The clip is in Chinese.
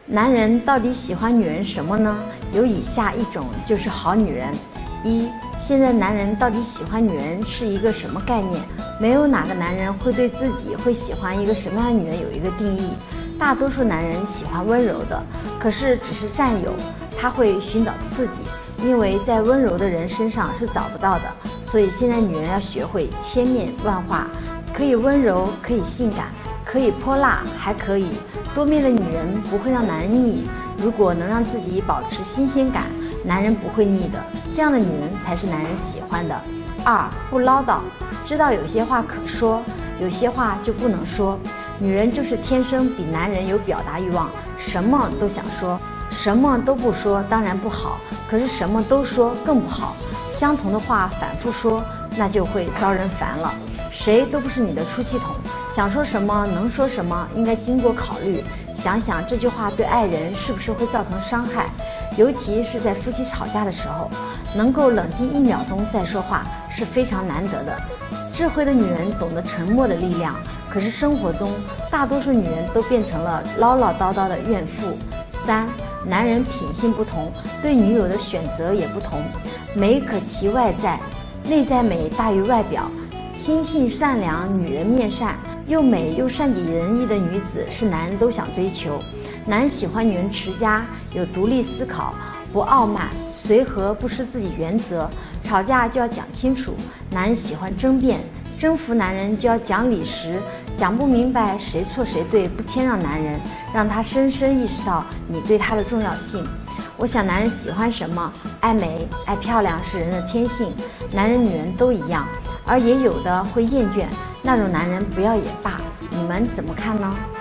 男人到底喜欢女人什么呢？有以下一种就是好女人。一，现在男人到底喜欢女人是一个什么概念？没有哪个男人会对自己会喜欢一个什么样的女人有一个定义。大多数男人喜欢温柔的，可是只是占有，他会寻找刺激，因为在温柔的人身上是找不到的。所以现在女人要学会千变万化，可以温柔，可以性感，可以泼辣，还可以多面的女人不会让男人腻。如果能让自己保持新鲜感，男人不会腻的，这样的女人才是男人喜欢的。二，不唠叨，知道有些话可说，有些话就不能说。女人就是天生比男人有表达欲望，什么都想说，什么都不说当然不好，可是什么都说更不好。相同的话反复说，那就会招人烦了。谁都不是你的出气筒，想说什么能说什么，应该经过考虑，想想这句话对爱人是不是会造成伤害。尤其是在夫妻吵架的时候，能够冷静1秒钟再说话是非常难得的。智慧的女人懂得沉默的力量，可是生活中大多数女人都变成了唠唠叨叨的怨妇。三，男人品性不同，对女友的选择也不同。美可其外在，内在美大于外表。心性善良，女人面善，又美又善解人意的女子是男人都想追求。男人喜欢女人持家，有独立思考，不傲慢，随和，不失自己原则。吵架就要讲清楚。男人喜欢争辩，征服男人就要讲理实，讲不明白谁错谁对，不谦让男人，让他深深意识到你对他的重要性。我想男人喜欢什么？爱美爱漂亮是人的天性，男人女人都一样，而也有的会厌倦，那种男人不要也罢。你们怎么看呢？